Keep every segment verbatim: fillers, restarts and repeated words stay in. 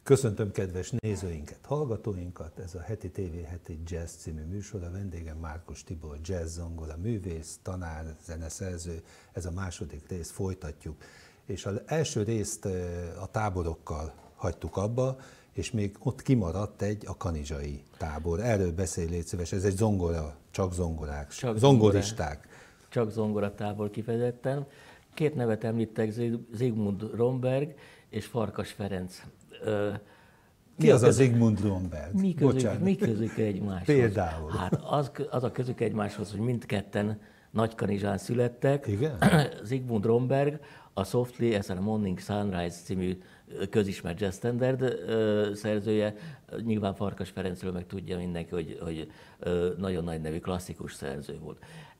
Köszöntöm kedves nézőinket, hallgatóinkat, ez a Heti té vé Heti Jazz című műsor, a vendégem Márkus Tibor, jazz zongora művész, tanár, zeneszerző, ez a második rész, folytatjuk. És az első részt a táborokkal hagytuk abba, és még ott kimaradt egy, a kanizsai tábor. Erről beszélj, légy szíves, ez egy zongora, csak zongorák, csak zongoristák. Zongora, csak zongoratábor kifejezetten. Két nevet említek, Zsigmond Romberg és Farkas Ferenc. Ki az a Zsigmond Romberg? Mi közük, mi közük egymáshoz? Például? Hát az, az a közük egymáshoz, hogy mindketten Nagykanizsán születtek. Igen? Zsigmond Romberg a Softly as a Morning Sunrise című közismert jazz standard szerzője. Nyilván Farkas Ferencről meg tudja mindenki, hogy, hogy nagyon nagy nevű klasszikus szerző volt.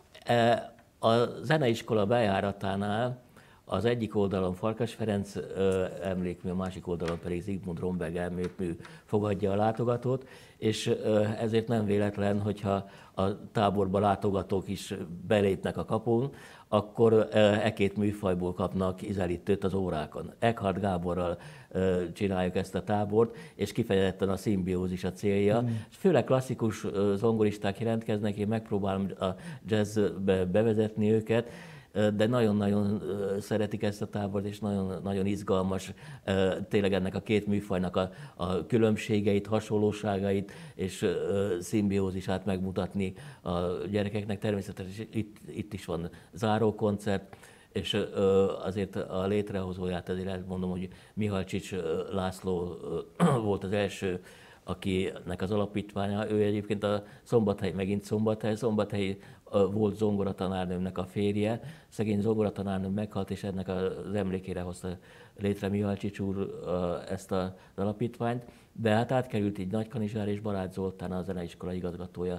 A zeneiskola bejáratánál az egyik oldalon Farkas Ferenc emlékmű, a másik oldalon pedig Zsigmond Romberg emlékmű fogadja a látogatót, és ezért nem véletlen, hogyha a táborba látogatók is belépnek a kapun, akkor e két műfajból kapnak ízelítőt az órákon. Eckhard Gáborral csináljuk ezt a tábort, és kifejezetten a szimbiózis a célja. Mm. Főleg klasszikus zongoristák jelentkeznek, én megpróbálom a jazzbe bevezetni őket, de nagyon-nagyon szeretik ezt a tábort, és nagyon, nagyon izgalmas tényleg ennek a két műfajnak a, a különbségeit, hasonlóságait és szimbiózisát megmutatni a gyerekeknek. Természetesen itt, itt is van zárókoncert, és azért a létrehozóját azért mondom, hogy Mihalcsics László volt az első, akinek az alapítványa, ő egyébként a Szombathely, megint Szombathely, Szombathely volt zongoratanárnőmnek a férje, szegény zongoratanárnő meghalt, és ennek az emlékére hozta létre Mihalcsics úr ezt az alapítványt, de hát átkerült így Nagykanizsára, és Balázs Zoltán, a zeneiskola igazgatója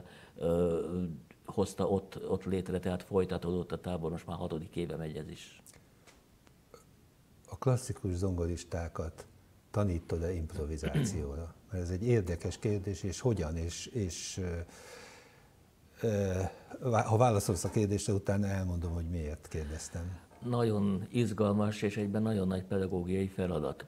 hozta ott, ott létre, tehát folytatódott a tábor, most már hatodik éve megy ez is. A klasszikus zongoristákat tanítod-e improvizációra? Mert ez egy érdekes kérdés, és hogyan, és, és ha válaszolsz a kérdésre, utána elmondom, hogy miért kérdeztem. Nagyon izgalmas, és egyben nagyon nagy pedagógiai feladat.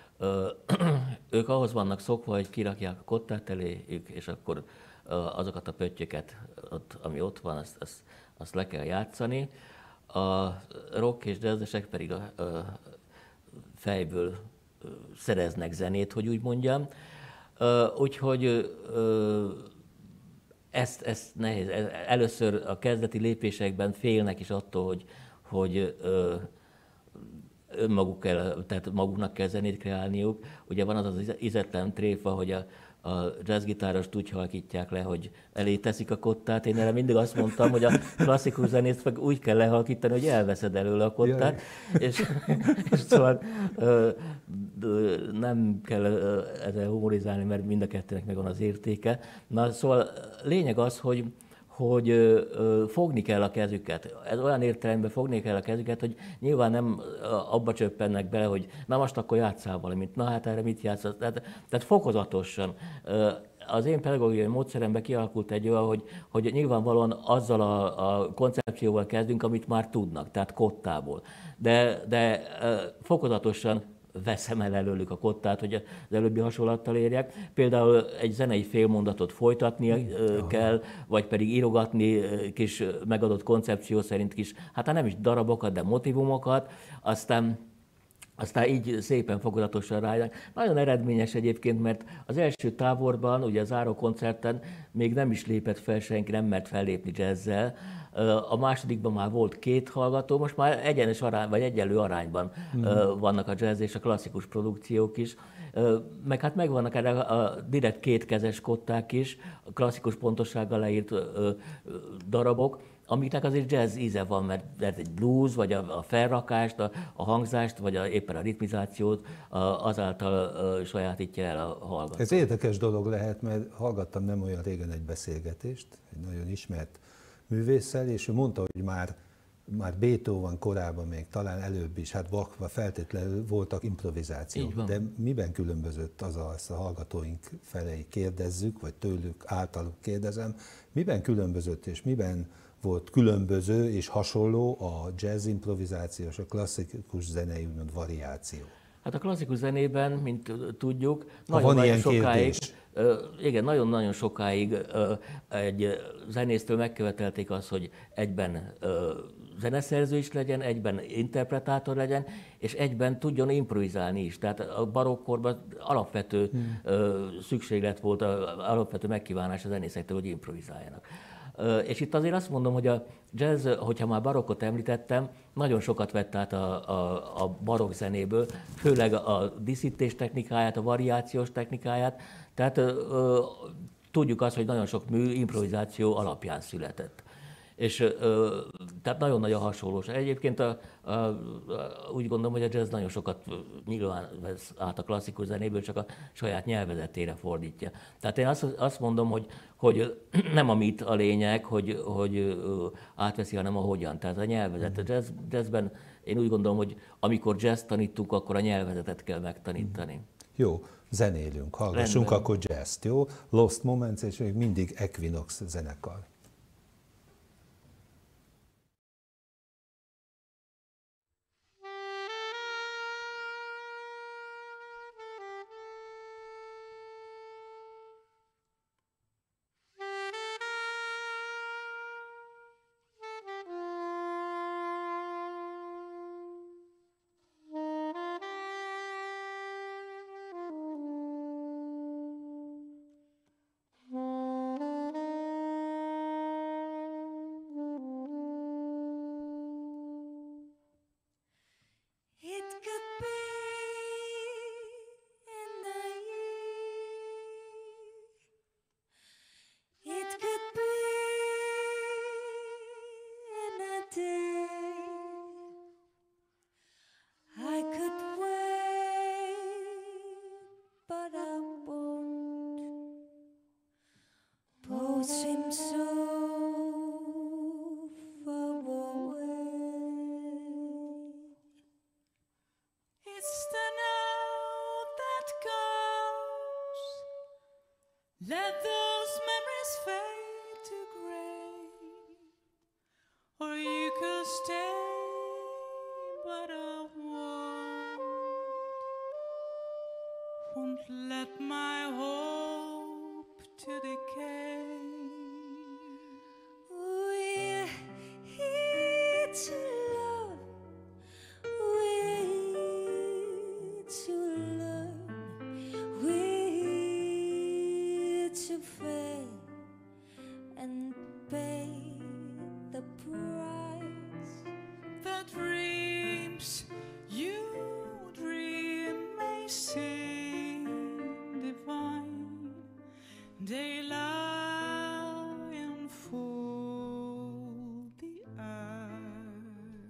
Ők ahhoz vannak szokva, hogy kirakják a kottát eléjük, és akkor azokat a pöttyöket, ami ott van, azt, azt, azt le kell játszani. A rock és jazzesek pedig a, a fejből szereznek zenét, hogy úgy mondjam. Úgyhogy ezt, ezt nehéz. Először a kezdeti lépésekben félnek is attól, hogy, hogy önmaguk kell, tehát maguknak kell zenét kreálniuk. Ugye van az az ízetlen tréfa, hogy a, a jazzgitárost úgy halkítják le, hogy elé teszik a kottát. Én erre mindig azt mondtam, hogy a klasszikus zenét meg úgy kell lehalkítani, hogy elveszed előle a kottát. És, és szóval nem kell ezzel humorizálni, mert mind a kettőnek megvan az értéke. Na, szóval lényeg az, hogy hogy ö, fogni kell a kezüket. Ez olyan értelemben fogni kell a kezüket, hogy nyilván nem abba csöppennek bele, hogy na most akkor játsszál valamit, na hát erre mit játszasz. Tehát, tehát fokozatosan. Az én pedagógiai módszeremben kialakult egy olyan, hogy, hogy nyilvánvalóan azzal a, a koncepcióval kezdünk, amit már tudnak, tehát kottából. De, de fokozatosan veszem el előlük a kottát, hogy az előbbi hasonlattal érjek. Például egy zenei félmondatot folytatni kell, vagy pedig írogatni kis megadott koncepció szerint kis, hát nem is darabokat, de motivumokat, aztán Aztán így szépen fokozatosan rájönnek. Nagyon eredményes egyébként, mert az első táborban, ugye a záró koncerten még nem is lépett fel senki, nem mert fellépni jazzzel. A másodikban már volt két hallgató, most már egyenes arány, vagy egyenlő arányban mm. vannak a jazz és a klasszikus produkciók is. Meg hát megvannak erre a direkt kétkezes kották is, a klasszikus pontossággal leírt darabok, amiknek azért jazz íze van, mert, mert egy blues, vagy a, a felrakást, a, a hangzást, vagy a, éppen a ritmizációt a, azáltal a, sajátítja el a hallgató. Ez érdekes dolog lehet, mert hallgattam nem olyan régen egy beszélgetést, egy nagyon ismert művésszel, és ő mondta, hogy már, már Beethoven korában még talán előbb is, hát Bachban feltétlenül voltak improvizációk. De miben különbözött az a, ezt a hallgatóink felé kérdezzük, vagy tőlük általuk kérdezem, miben különbözött és miben volt különböző és hasonló a jazz improvizáció és a klasszikus zenei úgymond variáció? Hát a klasszikus zenében, mint tudjuk, nagyon-nagyon sokáig, igen, nagyon-nagyon sokáig egy zenésztől megkövetelték azt, hogy egyben zeneszerző is legyen, egyben interpretátor legyen, és egyben tudjon improvizálni is. Tehát a barokkorban alapvető hmm. szükséglet volt, alapvető megkívánás a zenészektől, hogy improvizáljanak. És itt azért azt mondom, hogy a jazz, hogyha már barokkot említettem, nagyon sokat vett át a, a, a barokk zenéből, főleg a díszítés technikáját, a variációs technikáját. Tehát ö, tudjuk azt, hogy nagyon sok mű improvizáció alapján született. És ö, tehát nagyon nagy a hasonlóság. Egyébként a, a, a, úgy gondolom, hogy a jazz nagyon sokat nyilván vesz át a klasszikus zenéből, csak a saját nyelvezetére fordítja. Tehát én azt, azt mondom, hogy, hogy nem a mit a lényeg, hogy, hogy átveszi, hanem a hogyan. Tehát a nyelvezet. A jazz, jazzben én úgy gondolom, hogy amikor jazz tanítunk, akkor a nyelvezetet kell megtanítani. Jó, zenélünk, hallgassunk Rendben. Akkor jazzt, jó? Lost Moments, és még mindig Equinox zenekar. Let those memories fade to gray, or you could stay, but I won't, won't let my hope to decay. We're here to love, we're here to learn, we're here to fail and pay the price. The dreams you dream may seem divine, they lie and fool the eye.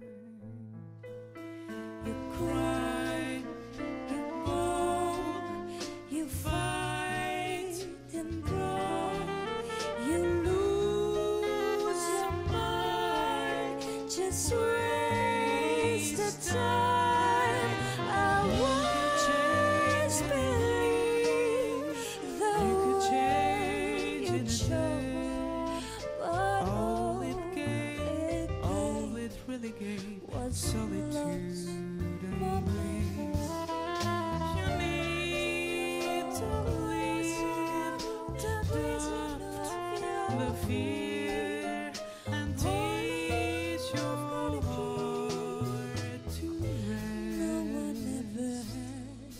You cry, you bold, you fight and brawl, you lose your mind, just waste the time. I once believed the way you chose, but all it gave, all it really gave was solitude and bliss. You need to leave the doubt, the fear, and teach your heart to rest. No one ever has.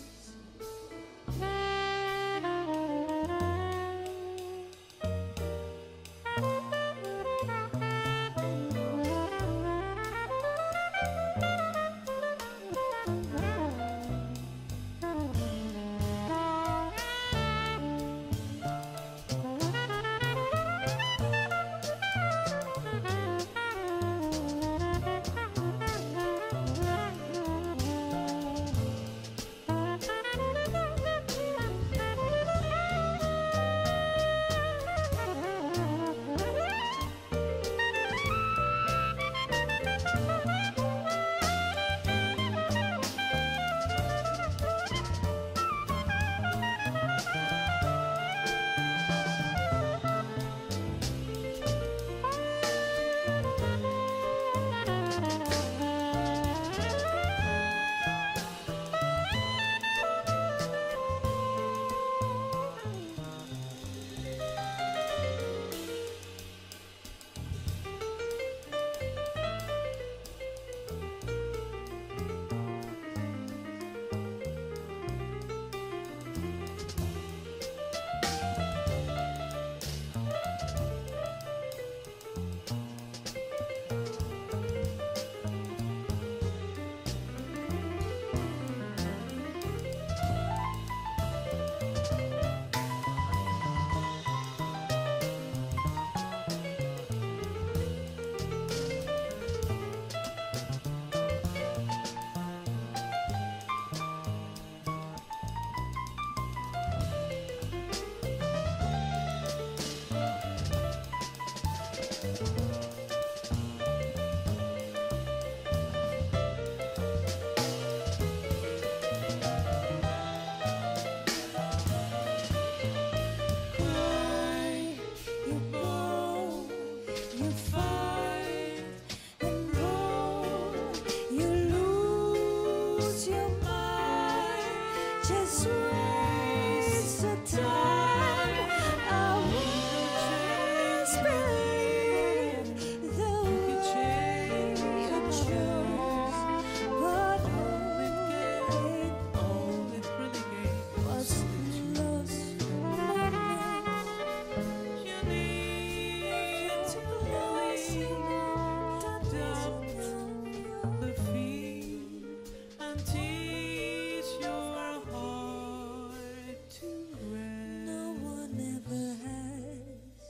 just waste of time. I was believe the way you chose, but all it gave, all it really gave was lost moments. You need to believe the doubt, the fear, and teach your heart to rest. No one ever has.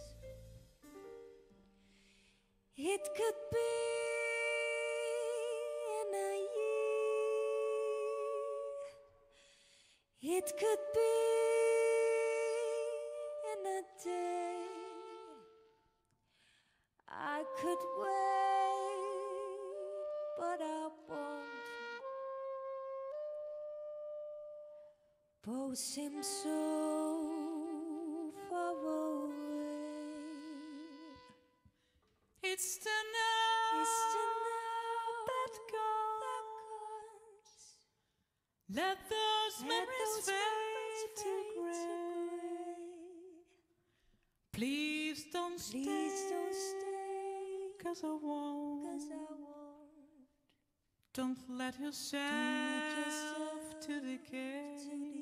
It could be in a year. It could be in a day. I could wait, but I won't. Both seem so far away. It's the now, it's the now that counts. Let those memories fade to gray. Please don't stay, please don't stay, 'cause I won't, 'cause I won't. Don't let yourself, yourself to decay. To decay.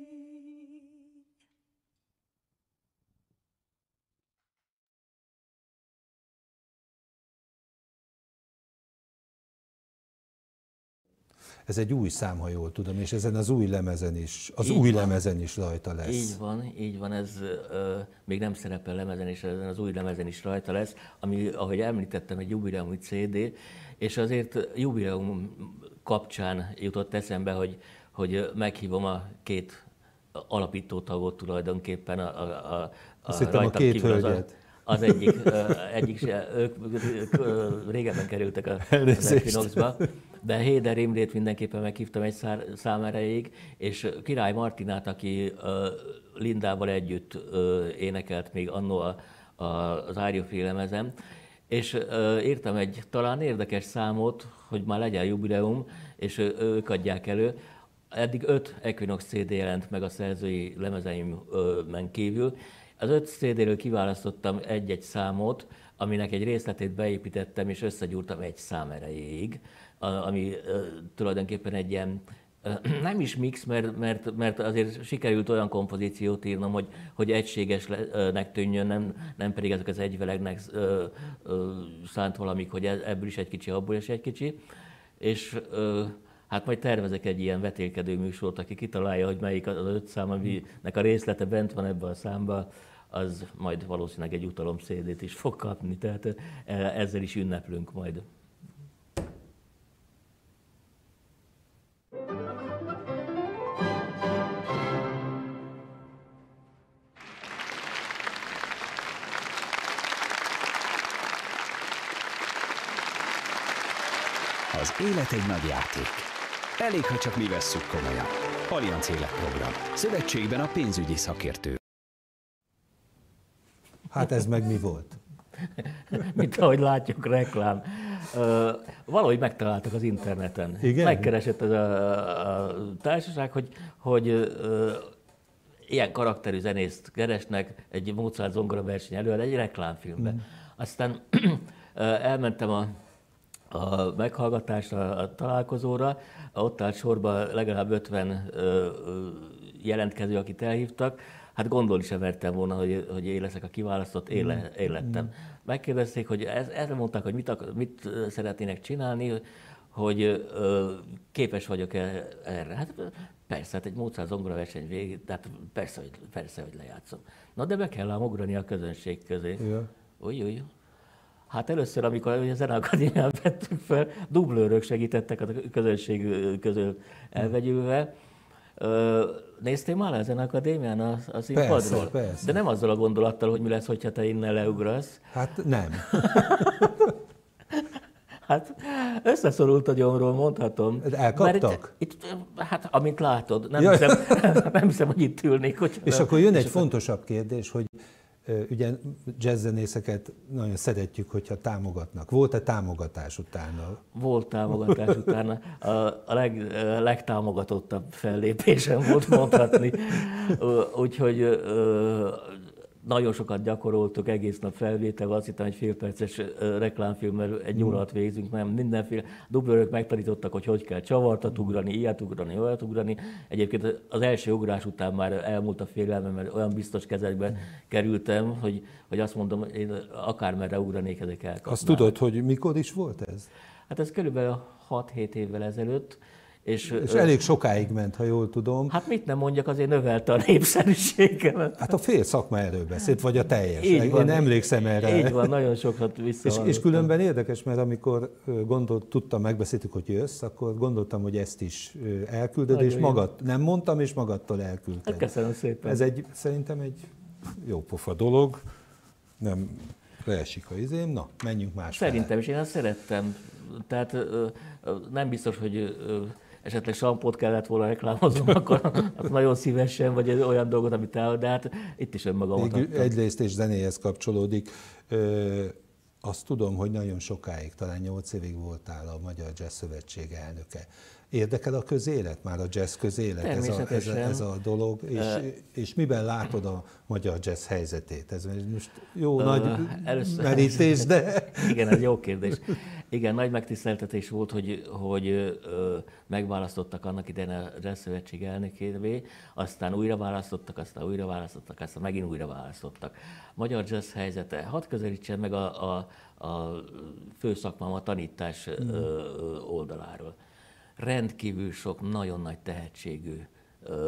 Ez egy új szám, ha jól tudom, és ezen az új lemezen is, az Így új van. lemezen is rajta lesz. Így van, így van, ez ö, még nem szerepel lemezen, és ezen az új lemezen is rajta lesz, ami, ahogy említettem, egy jubileumi cé dé, és azért jubileum kapcsán jutott eszembe, hogy, hogy meghívom a két alapító tagot tulajdonképpen, a, a, a, Azt hittem, a rajtam két kívül az, a, hölgyet. az egyik, ö, egyik se, ők, ők ö, régebben kerültek a, az Elnézést. Equinoxba, de Héder Imrét mindenképpen meghívtam egy szár, szám erejéig, és Király Martinát, aki ö, Lindával együtt ö, énekelt még annó a, a, az Árjofé lemezen, és ö, írtam egy talán érdekes számot, hogy már legyen jubileum, és ö, ők adják elő. Eddig öt Equinox cé dé jelent meg a szerzői lemezeimen kívül. Az öt cé déről kiválasztottam egy-egy számot, aminek egy részletét beépítettem, és összegyúrtam egy szám erejéig, a- ami ö, tulajdonképpen egy ilyen, ö, nem is mix, mert, mert, mert azért sikerült olyan kompozíciót írnom, hogy, hogy egységesnek tűnjön, nem, nem pedig ezek az egyvelegnek ö, ö, szánt valamik, hogy e- ebből is egy kicsi, abból is egy kicsi. És ö, hát majd tervezek egy ilyen vetélkedő műsort, aki kitalálja, hogy melyik az öt szám, aminek a részlete bent van ebben a számban, az majd valószínűleg egy utalom cé dét is fog kapni, tehát ö, ezzel is ünneplünk majd. Az élet egy nagy játék. Elég, ha csak mi vesszük komolyan. Allianz Életprogram. Szövetségben a pénzügyi szakértő. Hát ez meg mi volt? Mint ahogy látjuk, reklám. Ö, valahogy megtaláltak az interneten. Igen? Megkeresett ez a, a társaság, hogy, hogy ö, ilyen karakterű zenészt keresnek egy Mozart zongora verseny előtt egy reklámfilmbe. Mm. Aztán ö, elmentem a, a meghallgatásra, a találkozóra, ott állt sorba legalább ötven ö, ö, jelentkező, akit elhívtak. Hát gondolni sem mertem volna, hogy, hogy én leszek a kiválasztott, én, le, én lettem. Megkérdezték, hogy ez, erre mondták, hogy mit, akar, mit szeretnének csinálni, hogy ö, képes vagyok-e erre. Hát persze, hát egy Mozart zongora verseny végig, tehát persze, hogy, persze, hogy lejátszom. Na de be kell ám ugrani a közönség közé. Ja. Új, új. Hát először, amikor a Zeneakadémián vettük fel, dublőrök segítettek a közönség közül elvegyülve. Ö, néztél már a Zeneakadémián a, a színpadról? Persze, persze. De nem azzal a gondolattal, hogy mi lesz, hogyha te innen leugrasz. Hát nem. Hát összeszorult a gyomról, mondhatom. De elkaptak? Mert itt, itt, hát amint látod, nem, Ja. hiszem, nem hiszem, hogy itt ülnék. Hogy És akkor jön egy fontosabb kérdés, hogy ugye jazzzenészeket nagyon szeretjük, hogyha támogatnak. Volt-e támogatás utána? Volt támogatás utána. A, a leg, legtámogatottabb fellépésem volt mondhatni. Úgyhogy nagyon sokat gyakoroltuk, egész nap felvétel, azt hittem egy félperces reklámfilmmel egy órát végzünk, nem mindenféle dublőrök megtanítottak, hogy hogy kell csavartat ugrani, ilyet ugrani, olyat ugrani. Egyébként az első ugrás után már elmúlt a félelmem, mert olyan biztos kezekbe kerültem, hogy, hogy azt mondom, én akármerre ugranék, ezek elkapnának. Azt tudod, hogy mikor is volt ez? Hát ez körülbelül hat-hét évvel ezelőtt. És, és elég sokáig ment, ha jól tudom. Hát mit nem mondjak, azért növelte a népszerűségemet. Hát a fél szakma erről beszélt, vagy a teljes. Így van, Én emlékszem erre. Így van, nagyon sokat visszahallottam. És, és különben érdekes, mert amikor gondolt, tudtam, megbeszéltük, hogy jössz, akkor gondoltam, hogy ezt is elküldöd, nagyon és magad, jó. Nem mondtam, és magadtól elküldted. Hát köszönöm szépen. Ez egy, szerintem egy jó pofa dolog. Nem leesik a izém. Na, menjünk másfelé. Szerintem is, én azt szerettem. Tehát nem biztos, hogy esetleg sampót kellett volna reklámoznom, akkor az nagyon szívesen, vagy olyan dolgot, amit el, de hát itt is önmagamat adtam. Egyrészt és zenéhez kapcsolódik. Ö, azt tudom, hogy nagyon sokáig, talán nyolc évig voltál a Magyar Jazz Szövetség elnöke. Érdekel a közélet, már a jazz közélet, ez a, ez, a, ez a dolog, és, uh, és miben látod a magyar jazz helyzetét? Ez most jó uh, nagy először, merítés, de... Igen, ez jó kérdés. Igen, nagy megtiszteltetés volt, hogy, hogy ö, megválasztottak annak idején a Jazz Szövetség elnökévé, aztán újra választottak, aztán újra választottak, aztán megint újra választottak. Magyar jazz helyzete, hadd közelítsen meg a, a, a főszakmám a tanítás mm. ö, oldaláról. Rendkívül sok, nagyon nagy tehetségű ö,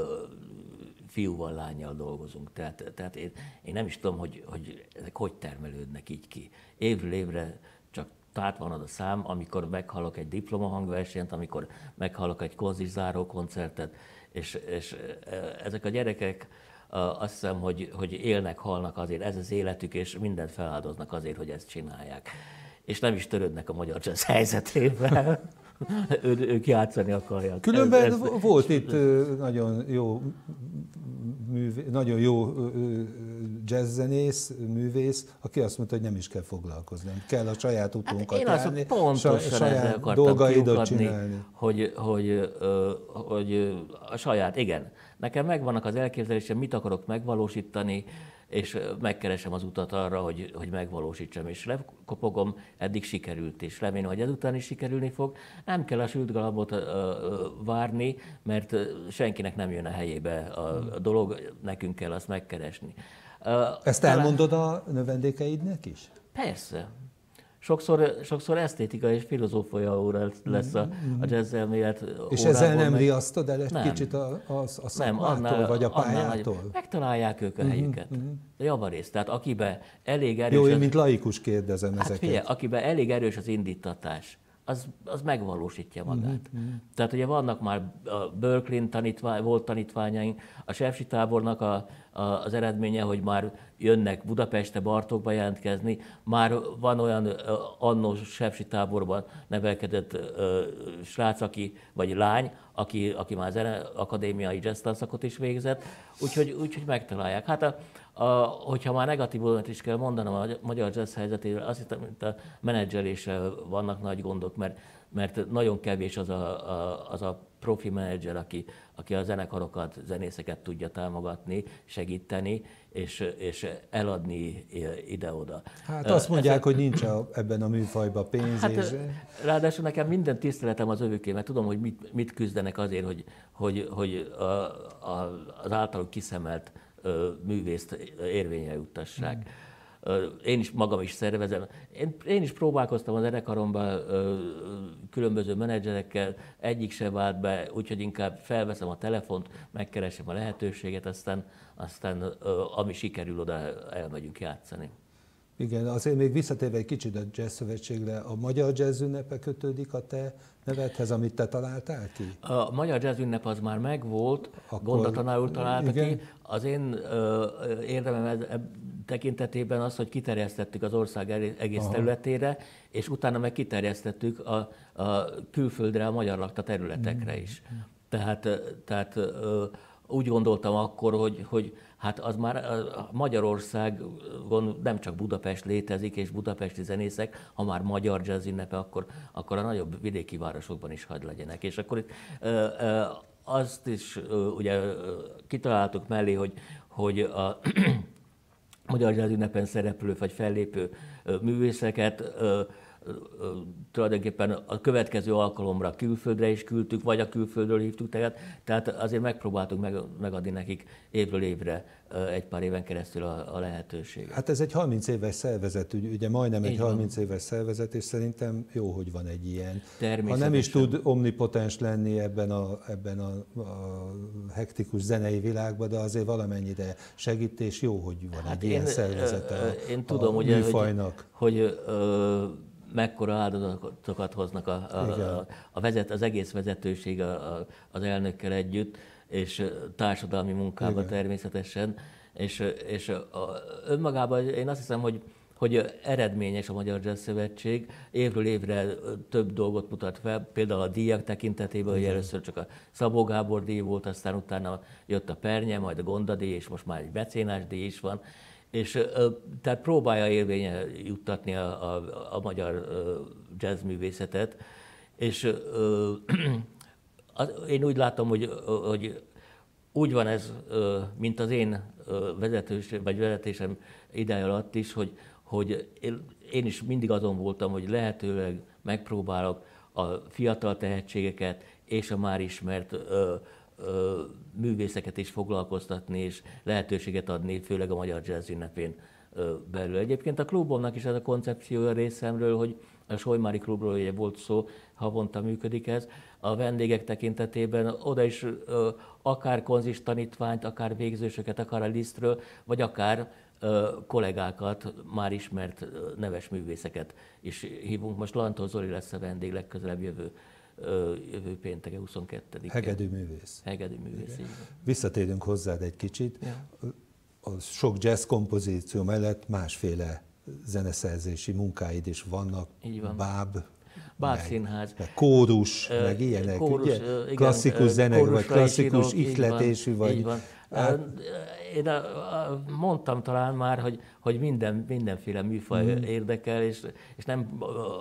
fiúval, lánnyal dolgozunk. Tehát, tehát én, én nem is tudom, hogy, hogy ezek hogy termelődnek így ki. Évről évre csak tát van az a szám, amikor meghallok egy diplomahangversenyt, amikor meghallok egy konzilzáró koncertet, és, és ezek a gyerekek azt hiszem, hogy, hogy élnek, halnak azért, ez az életük, és mindent feláldoznak azért, hogy ezt csinálják. És nem is törődnek a magyar jazz helyzetével. Ő, ők játszani akarják. Különben ez, ez, volt itt nagyon jó, művé, nagyon jó jazzzenész, művész, aki azt mondta, hogy nem is kell foglalkozni, kell a saját utunkat hát járni, pontosan saját dolgaidat csinálni. Hogy, hogy, hogy a saját, igen, nekem megvannak az elképzelésem, mit akarok megvalósítani, és megkeresem az utat arra, hogy, hogy megvalósítsam, és lekopogom, eddig sikerült, és remélem, hogy ezután is sikerülni fog. Nem kell a sült galambot uh, várni, mert senkinek nem jön a helyébe a, a dolog, nekünk kell azt megkeresni. Uh, Ezt talán... elmondod a növendékeidnek is? Persze. Sokszor, sokszor esztétika és filozófia óra lesz a, a jazzelmélet órából. És ezzel nem meg... riasztod el egy nem. kicsit a, a, a szakmától, nem, annál, vagy a pályától? Annál, megtalálják ők a helyüket. Uh-huh. De javarészt, tehát akiben elég erős... Jó, én az... mint laikus kérdezem hát ezeket. Figyelj, akiben elég erős az indítatás, az, az megvalósítja magát. Uh-huh. Tehát ugye vannak már a Berkeley tanítvány, volt tanítványaink, a Sefsi tábornak a, a, az eredménye, hogy már jönnek Budapestre, Bartókba jelentkezni, már van olyan annó Sefsi táborban nevelkedett uh, srác, aki, vagy lány, aki, aki már zene, akadémiai jazz tanszakot is végzett, úgyhogy, úgyhogy megtalálják. Hát a, a, hogyha már negatív oldalt is kell mondanom a magyar jazz helyzetéről, azt hiszem, hogy a menedzseléssel vannak nagy gondok, mert, mert nagyon kevés az a, a, az a profi menedzser, aki, aki a zenekarokat, zenészeket tudja támogatni, segíteni, és, és eladni ide-oda. Hát azt mondják, Ezen... hogy nincs a, ebben a műfajban pénz. Hát, és... Ráadásul nekem minden tiszteletem az övöké, mert tudom, hogy mit, mit küzdenek azért, hogy, hogy, hogy a, a, az általuk kiszemelt művészt érvényre juttassák. Hmm. Én is magam is szervezem. Én, én is próbálkoztam a zenekaromban különböző menedzserekkel, egyik se vált be, úgyhogy inkább felveszem a telefont, megkeresem a lehetőséget, aztán, aztán ami sikerül, oda elmegyünk játszani. Igen, azért még visszatérve egy kicsit a Jazz Szövetségre, a magyar jazz ünnepe kötődik a te nevedhez, amit te találtál ki? A magyar jazz ünnep az már megvolt, Gonda tanár úr találta igen. ki. Az én ö, érdemem tekintetében az, hogy kiterjesztettük az ország egész Aha. területére, és utána meg kiterjesztettük a, a külföldre, a magyar lakta területekre is. Tehát, tehát ö, úgy gondoltam akkor, hogy, hogy hát az már Magyarországon nem csak Budapest létezik, és budapesti zenészek, ha már magyar jazz ünnepe, akkor, akkor a nagyobb vidéki városokban is hadd legyenek. És akkor itt ö, ö, azt is ö, ugye kitaláltuk mellé, hogy, hogy a magyar jazz ünnepen szereplő vagy fellépő ö, művészeket ö, tulajdonképpen a következő alkalomra külföldre is küldtük, vagy a külföldről hívtuk, tehát, tehát azért megpróbáltuk meg, megadni nekik évről évre egy pár éven keresztül a, a lehetőséget. Hát ez egy harminc éves szervezet, ugye majdnem egy Így harminc van. éves szervezet, és szerintem jó, hogy van egy ilyen. Ha nem is Természetesen. tud omnipotens lenni ebben a, ebben a, a hektikus zenei világban, de azért valamennyire segít, és jó, hogy van Hát egy ilyen én, szervezete a, én tudom, a hogy, műfajnak. hogy, hogy ö, mekkora áldozatokat hoznak a, a, a, a vezet, az egész vezetőség a, a, az elnökkel együtt, és társadalmi munkában Igen. természetesen. És, és a, önmagában én azt hiszem, hogy, hogy eredményes a Magyar Jazz Szövetség. Évről évre több dolgot mutat fel, például a díjak tekintetében, hogy először csak a Szabó Gábor díj volt, aztán utána jött a Pernye, majd a Gonda díj, és most már egy mecénás díj is van. És tehát próbálja érvényre juttatni a, a, a magyar jazzművészetet, és én úgy látom, hogy, hogy úgy van ez, mint az én vezetős, vagy vezetésem ideje alatt is, hogy, hogy én is mindig azon voltam, hogy lehetőleg megpróbálok a fiatal tehetségeket és a már ismert művészeket is foglalkoztatni, és lehetőséget adni, főleg a Magyar Jazz ünnepén belül. Egyébként a klubomnak is ez a koncepciója részemről, hogy a Solymári klubról ugye volt szó, havonta működik ez, a vendégek tekintetében oda is akár konzis tanítványt, akár végzősöket, akár a Lisztről, vagy akár kollégákat, már ismert neves művészeket is hívunk. Most Lantó Zoli lesz a vendég legközelebb jövő jövő pénteke, huszonkettedikén. Hegedű művész. Hegedű művész, így van. Visszatérünk hozzád egy kicsit. Ja. A sok jazz kompozíció mellett másféle zeneszerzési munkáid is vannak. Így van. Báb, Bábszínház. meg kórus, uh, meg ilyenek, kórus, ugye? Uh, igen, klasszikus zene, vagy klasszikus írok, ihletésű, így van, vagy... így van. Hát... Én mondtam talán már, hogy, hogy minden, mindenféle műfaj mm. érdekel, és, és nem...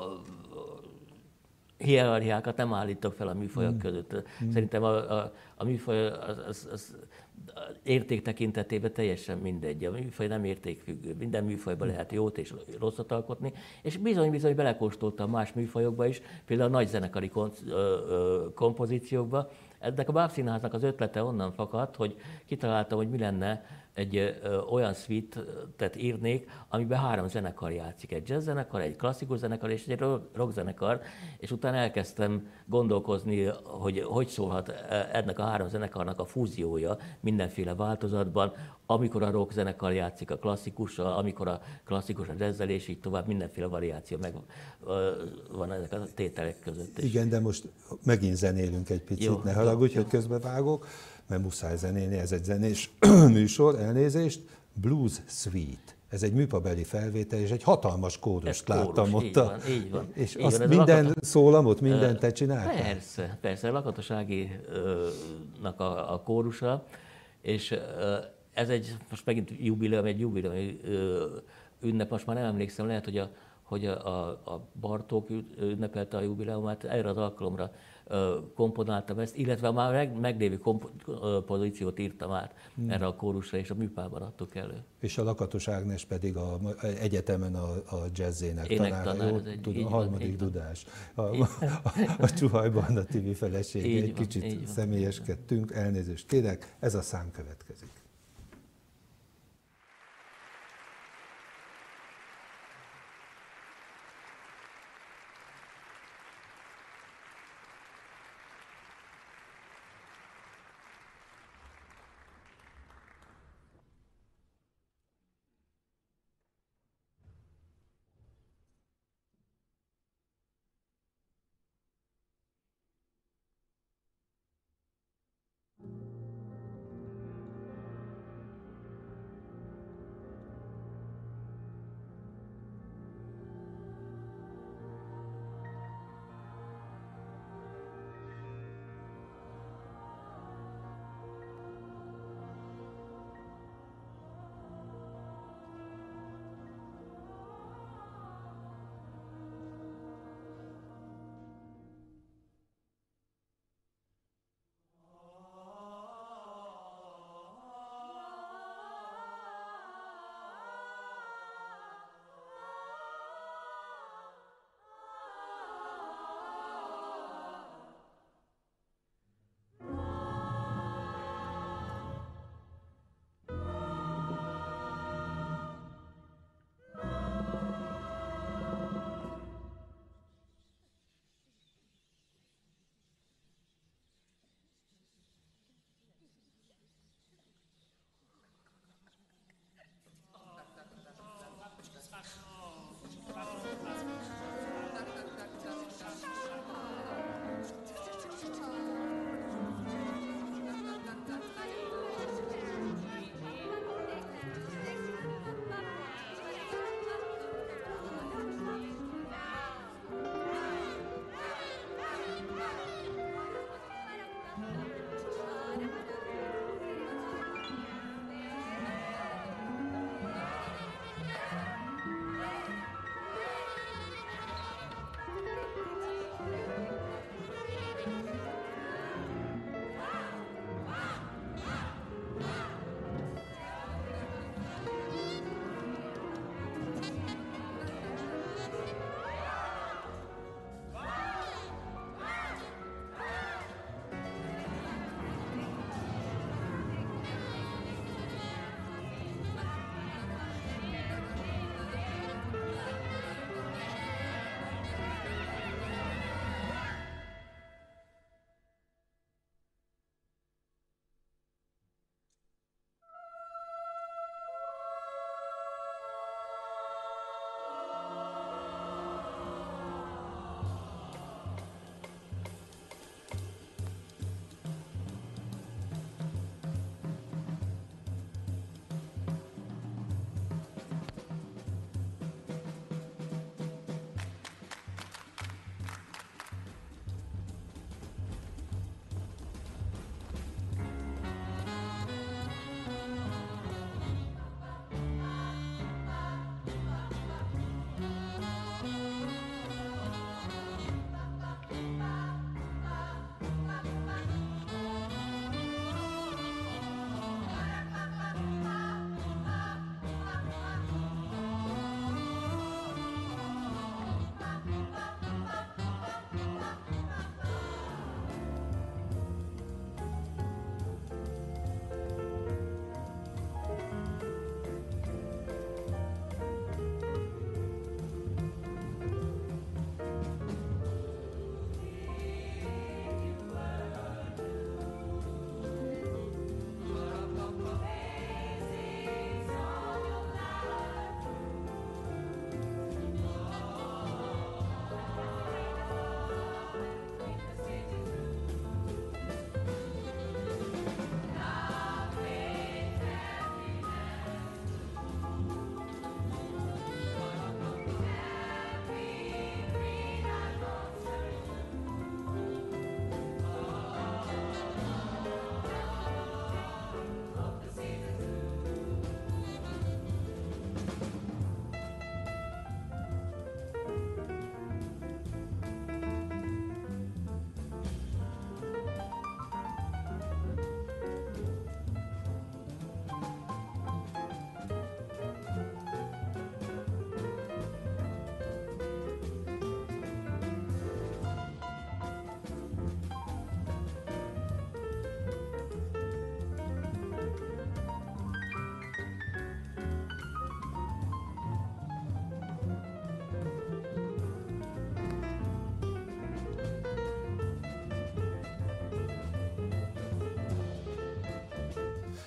hierarchiákat nem állítok fel a műfajok mm. között. Mm. Szerintem a, a, a műfaj az, az, az érték tekintetében teljesen mindegy. A műfaj nem értékfüggő. Minden műfajban lehet jót és rosszat alkotni, és bizony-bizony belekóstoltam más műfajokba is, például a nagy zenekari kompozíciókba. Ennek a Bábszínháznak az ötlete onnan fakadt, hogy kitaláltam, hogy mi lenne egy ö, olyan suite-et írnék, amiben három zenekar játszik. Egy jazz zenekar, egy klasszikus zenekar és egy rock zenekar, és utána elkezdtem gondolkozni, hogy hogy szólhat ennek a három zenekarnak a fúziója mindenféle változatban, amikor a rock zenekar játszik a klasszikussal, amikor a klasszikus a jazzzel, és így tovább mindenféle variáció meg ö, van ezek a tételek között. Igen, de most megint zenélünk egy picit, jó, ne haragudj, jó. hogy közbevágok, mert muszáj zenélni, ez egy zenés műsor, elnézést, Blues Suite. Ez egy műpabeli felvétel, és egy hatalmas kórust láttam ott. Így van, így van. És így azt van, minden lakat... szólamot, mindent te csináltál? Persze, persze, Lakatos Áginak a, a kórusa, és ez egy, most megint jubileum, egy jubileumi ünnep, most már nem emlékszem, lehet, hogy a, hogy a, a Bartók ünnepelte a jubileumát, erre az alkalomra komponáltam ezt, illetve már meg, meglévő kompozíciót írtam át hmm. erre a kórusra, és a műpában adtuk elő. És a Lakatos Ágnes pedig a egyetemen a, a jazzének tanára, jó, egy, tudom, a harmadik van, dudás. A, a, a Csuhaj Barna té vé felesége, egy van, kicsit személyeskedtünk, elnézést kérek, ez a szám következik.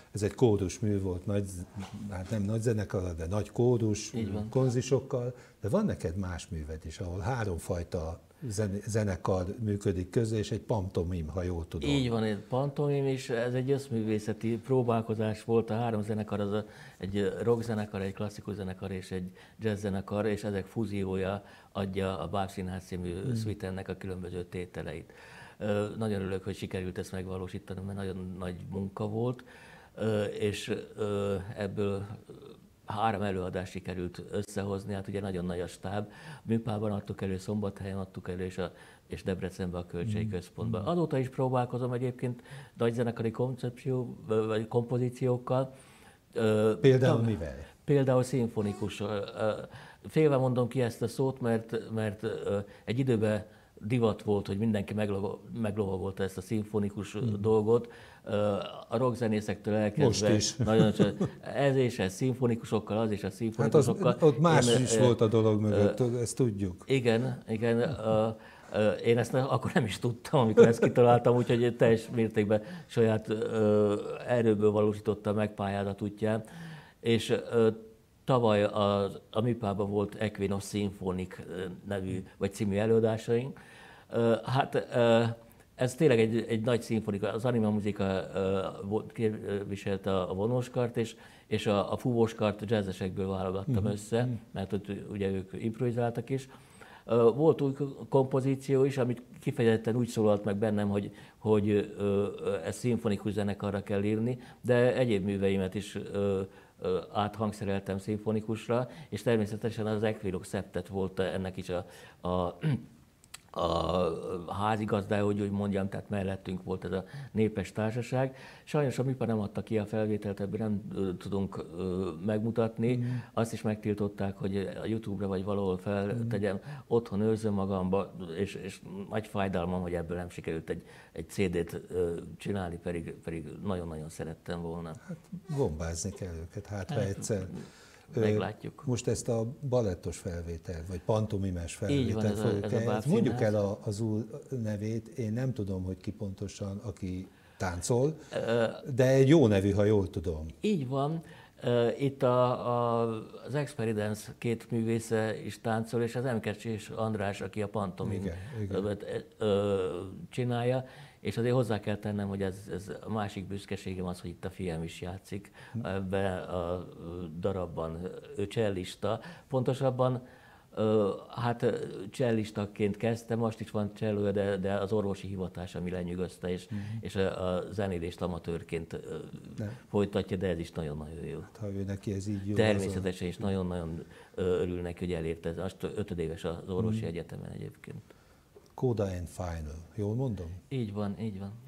ez egy kórusmű volt, nagy, hát nem nagy zenekar, de nagy kórus, konzisokkal, de van neked más műved is, ahol háromfajta zenekar működik közé, és egy pantomim, ha jól tudom. Így van, egy pantomim is, ez egy összművészeti próbálkozás volt, a három zenekar, az a, egy rock zenekar, egy klasszikus zenekar és egy jazz zenekar, és ezek fúziója adja a Bábszínház című hmm. szvitennek a különböző tételeit. Nagyon örülök, hogy sikerült ezt megvalósítani, mert nagyon nagy munka volt, és ebből három előadást sikerült összehozni, hát ugye nagyon nagy a stáb. Műpában adtuk elő, Szombathelyen adtuk elő, és, a, és Debrecenben a Kölcsei mm. Központban. Azóta is próbálkozom egyébként nagy zenekari koncepció, vagy kompozíciókkal. Például mivel? Például szimfonikus. Félve mondom ki ezt a szót, mert, mert egy időben divat volt, hogy mindenki meglovagolta ezt a szimfonikus hmm. dolgot. A rockzenészektől elkezdve. Most is. Nagyon, ez és ez szimfonikusokkal, az és a szimfonikusokkal. Hát az, ott más Én, is e, volt a dolog mögött, e, ezt tudjuk. Igen, igen. E, e, én ezt akkor nem is tudtam, amikor ezt kitaláltam, úgyhogy teljes mértékben saját e, erőből valósította meg pályázat útján. És e, tavaly a, a Műpában volt Equinox Symphonic nevű, vagy című előadásaink. Hát ez tényleg egy, egy nagy szimfonika, az Anima Muzika képviselte a vonóskart, és, és a, a fúvóskart jazzesekből válogattam mm. össze, mert ott ugye ők improvizáltak is. Volt új kompozíció is, amit kifejezetten úgy szólalt meg bennem, hogy, hogy ezt szimfonikus zenekarra kell írni, de egyéb műveimet is áthangszereltem szimfonikusra, és természetesen az Equinox Septet volt ennek is a, a, a házigazdája, hogy úgy mondjam, tehát mellettünk volt ez a népes társaság. Sajnos a Műpa nem adta ki a felvételt, ebből nem tudunk megmutatni. Mm. Azt is megtiltották, hogy a YouTube-ra vagy valahol feltegyem, mm. otthon őrzöm magamba, és, és nagy fájdalmam, hogy ebből nem sikerült egy, egy cé dét csinálni, pedig, pedig nagyon-nagyon szerettem volna. Hát gombázni kell őket, hát, hát ha egyszer. Meglátjuk. Most ezt a balettos felvételt, vagy pantomimes felvételt fogjuk el. Mondjuk el az úr nevét, én nem tudom, hogy ki pontosan, aki táncol, de egy jó nevű, ha jól tudom. Így van. Itt a, a, az Experience két művésze is táncol, és az Emkecsi és András, aki a pantomim csinálja. És azért hozzá kell tennem, hogy ez, ez a másik büszkeségem az, hogy itt a fiam is játszik ebben a darabban. Ő csellista. Pontosabban, hát csellistaként kezdtem, most is van csellója, de, de az orvosi hivatás, ami lenyűgözte, és, uh-huh. és a, a zenélést amatőrként ne. folytatja, de ez is nagyon-nagyon jó. Hát, ha ő neki ez így jó. Természetesen is nagyon-nagyon örül neki, hogy elérte. Most ötödéves az orvosi uh-huh. egyetemen egyébként. Coda and Final. Jól mondom? Így van, így van.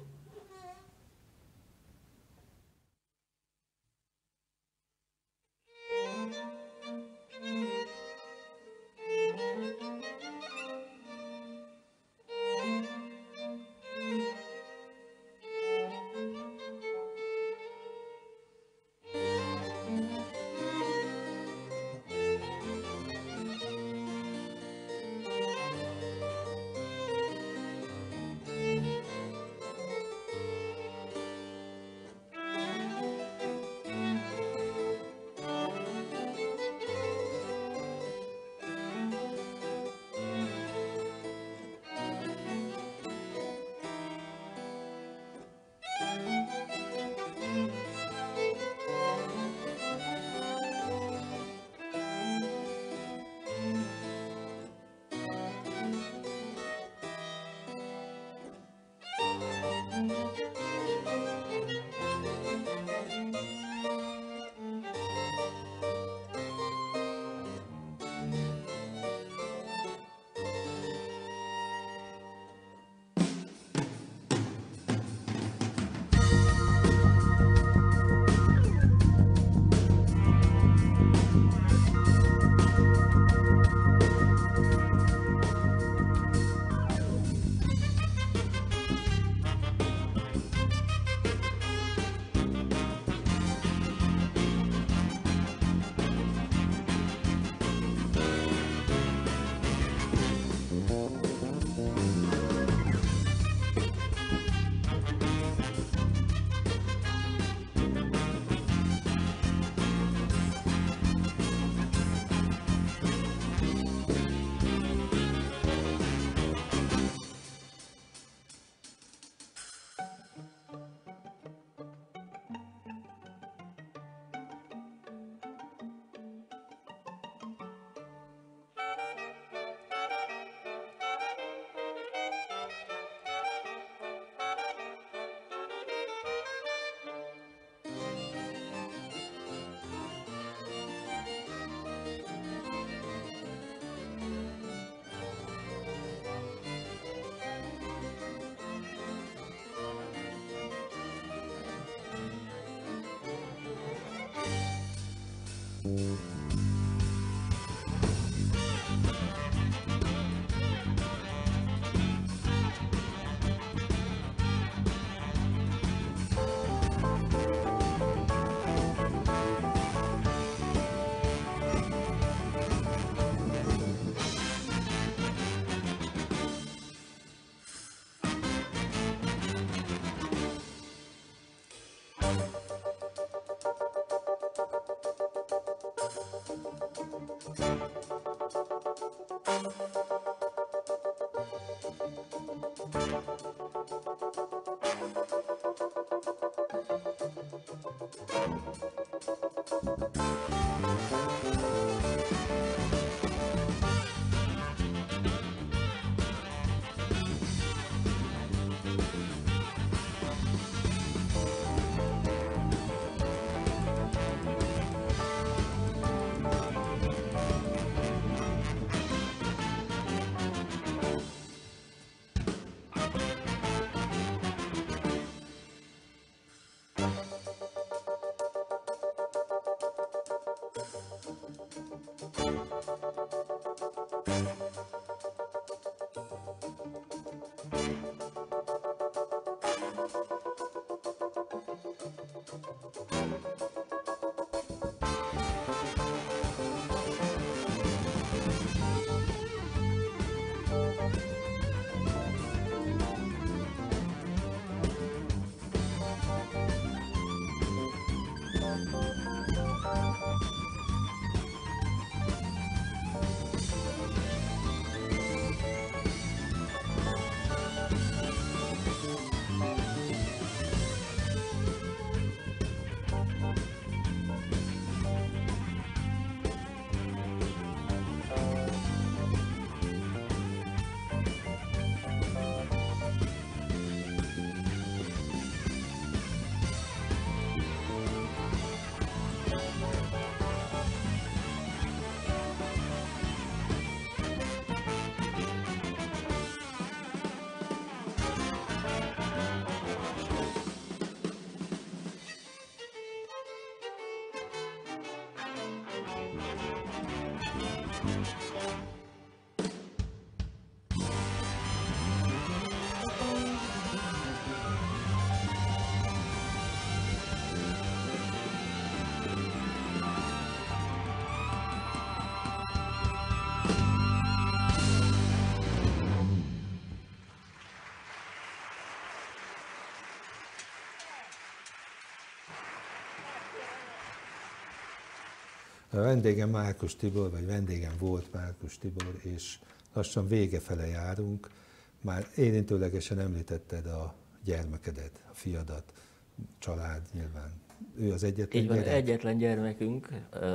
A vendégem Márkus Tibor, vagy vendégem volt Márkus Tibor, és lassan vége fele járunk. Már érintőlegesen említetted a gyermekedet, a fiadat, család nyilván. Ő az egyetlen Így van, gyerek? egyetlen gyermekünk,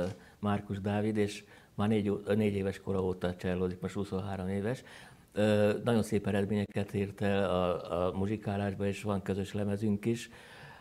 Márkus Dávid, és már négy, négy éves kora óta csellózik, most huszonhárom éves. Nagyon szép eredményeket ért el a, a muzsikálásban, és van közös lemezünk is.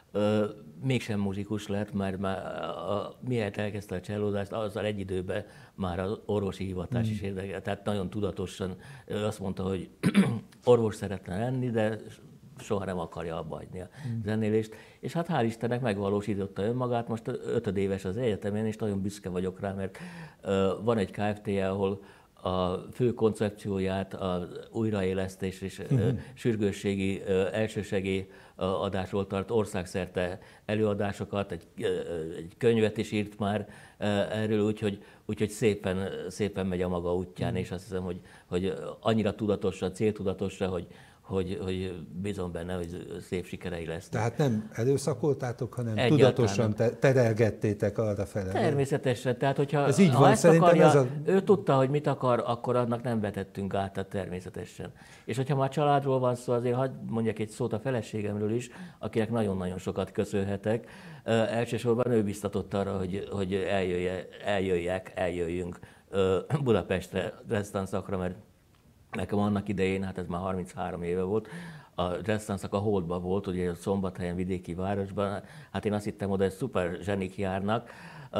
Mégsem muzsikus lett, mert már a, miért elkezdte a csellózást, azzal egy időben már az orvosi hivatás mm. is érdekel. Tehát nagyon tudatosan azt mondta, hogy orvos szeretne lenni, de soha nem akarja abba hagyni a mm. zenélést. És hát hál' Istennek megvalósította önmagát, most ötödéves az egyetemen, és nagyon büszke vagyok rá, mert van egy ká ef té-je, ahol a fő koncepcióját az újraélesztés és uh-huh. sürgősségi elsősegély adásról tart, országszerte előadásokat, egy, egy könyvet is írt már erről, úgyhogy, úgyhogy szépen, szépen megy a maga útján, uh-huh. és azt hiszem, hogy, hogy annyira tudatosan, céltudatosra, hogy, hogy, hogy bízom benne, hogy szép sikerei lesznek. Tehát nem erőszakoltátok, hanem egyáltalán tudatosan te- terelgettétek arra fele. Természetesen, tehát hogyha ez így ha van, ezt akarja, ez a... ő tudta, hogy mit akar, akkor annak nem vetettünk át, tehát természetesen. És hogyha már családról van szó, azért hadd mondjak egy szót a feleségemről is, akinek nagyon-nagyon sokat köszönhetek. Uh, elsősorban ő biztatott arra, hogy, hogy eljöjje, eljöjjek, eljöjjünk uh, Budapestre, Jazztanszakra, mert nekem annak idején, hát ez már harminchárom éve volt, a jazztanszak a Holdban volt, ugye a Szombathelyen, vidéki városban, hát én azt hittem, oda szuper zsenik járnak. Uh,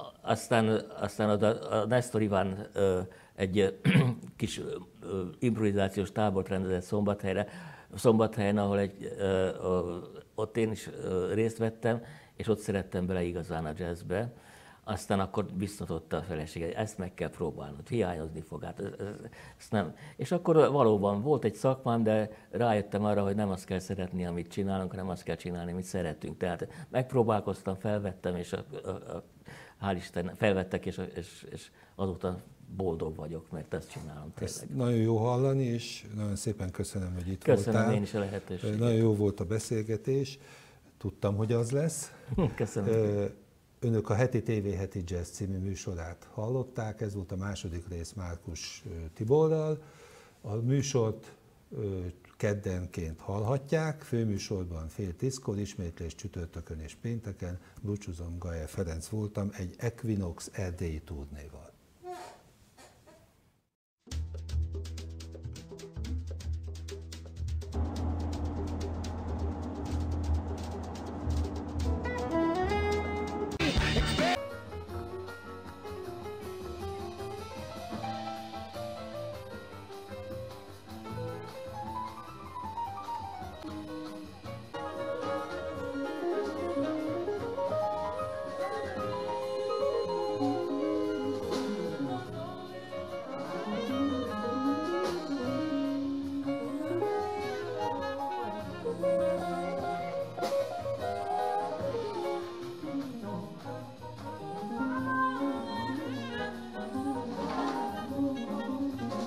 aztán, aztán a, a Nestor Iván uh, egy kis uh, improvizációs tábort rendezett Szombathelyre, Szombathelyen, ahol egy, uh, uh, ott én is uh, részt vettem, és ott szerettem bele igazán a jazzbe. Aztán akkor biztatotta a felesége, ezt meg kell próbálnod, hiányozni fog, hát ezt nem. És akkor valóban volt egy szakmám, de rájöttem arra, hogy nem azt kell szeretni, amit csinálunk, hanem azt kell csinálni, amit szeretünk. Tehát megpróbálkoztam, felvettem, és a, a, a, hál' Isten, felvettek, és, és, és azóta boldog vagyok, mert ezt csinálom tényleg. Ezt nagyon jó hallani, és nagyon szépen köszönöm, hogy itt köszönöm voltál. Köszönöm én is a lehetőséget. Nagyon jó volt a beszélgetés, tudtam, hogy az lesz. Köszönöm. Önök a Heti té vé Heti Jazz című műsorát hallották, ez volt a második rész Márkus Tiborral. A műsort keddenként hallhatják, főműsorban fél tízkor, ismétlés csütörtökön és pénteken. Búcsúzom, Gajer Ferenc voltam egy Equinox erdélyi turnéval.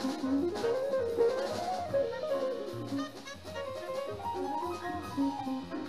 Thank you.